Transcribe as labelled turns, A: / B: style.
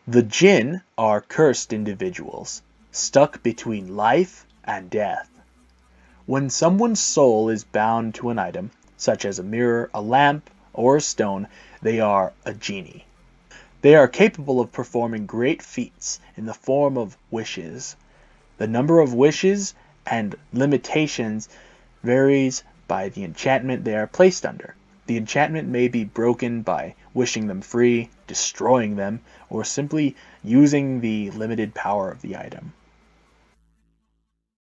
A: The Jinn are cursed individuals, stuck between life and death. When someone's soul is bound to an item, such as a mirror, a lamp, or a stone, they are a genie. They are capable of performing great feats in the form of wishes. The number of wishes and limitations varies by the enchantment they are placed under. The enchantment may be broken by wishing them free, destroying them, or simply using the limited power of the item.